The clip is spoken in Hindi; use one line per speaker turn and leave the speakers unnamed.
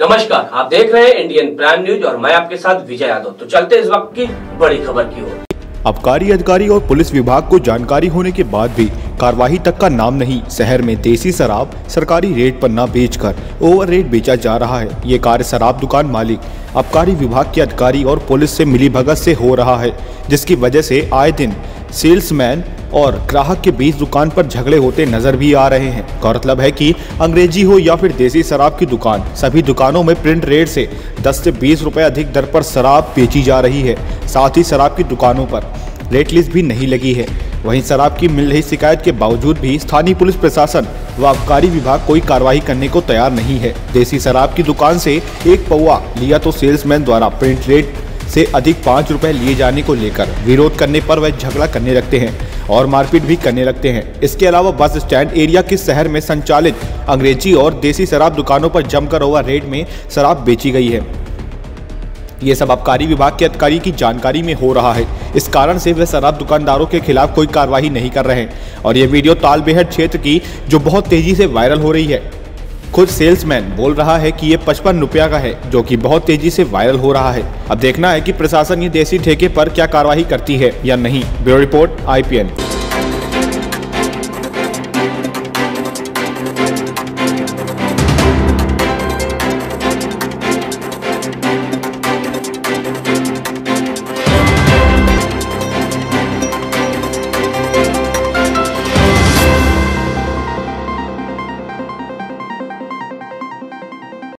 नमस्कार, आप देख रहे हैं इंडियन प्राइम न्यूज और मैं आपके साथ विजय यादव। तो चलते इस वक्त की बड़ी खबर की ओर।
आबकारी अधिकारी और पुलिस विभाग को जानकारी होने के बाद भी कार्रवाई तक का नाम नहीं। शहर में देसी शराब सरकारी रेट पर न बेचकर ओवर रेट बेचा जा रहा है। ये कार्य शराब दुकान मालिक, आबकारी विभाग के अधिकारी और पुलिस से मिलीभगत से हो रहा है, जिसकी वजह से आए दिन सेल्समैन और ग्राहक के बीच दुकान पर झगड़े होते नजर भी आ रहे हैं। गौरतलब है कि अंग्रेजी हो या फिर देसी शराब की दुकान, सभी दुकानों में प्रिंट रेट से 10 से 20 रुपए अधिक दर पर शराब बेची जा रही है। साथ ही शराब की दुकानों पर रेट लिस्ट भी नहीं लगी है। वहीं शराब की मिल रही शिकायत के बावजूद भी स्थानीय पुलिस प्रशासन व आबकारी विभाग कोई कार्रवाई करने को तैयार नहीं है। देसी शराब की दुकान से एक पौवा लिया तो सेल्समैन द्वारा प्रिंट रेट से अधिक 5 रुपए लिए जाने को लेकर विरोध करने पर वह झगड़ा करने लगते हैं और मारपीट भी करने लगते हैं। इसके अलावा बस स्टैंड एरिया के शहर में संचालित अंग्रेजी और देसी शराब दुकानों पर जमकर ओवर रेट में शराब बेची गई है। ये सब आबकारी विभाग के अधिकारी की जानकारी में हो रहा है। इस कारण से वे शराब दुकानदारों के खिलाफ कोई कार्रवाई नहीं कर रहे हैं। और ये वीडियो तालबेहट क्षेत्र की जो बहुत तेजी से वायरल हो रही है। खुद सेल्समैन बोल रहा है कि ये 55 रुपया का है, जो कि बहुत तेजी से वायरल हो रहा है। अब देखना है कि प्रशासन ये देसी ठेके पर क्या कार्रवाई करती है या नहीं। Bureau report IPN।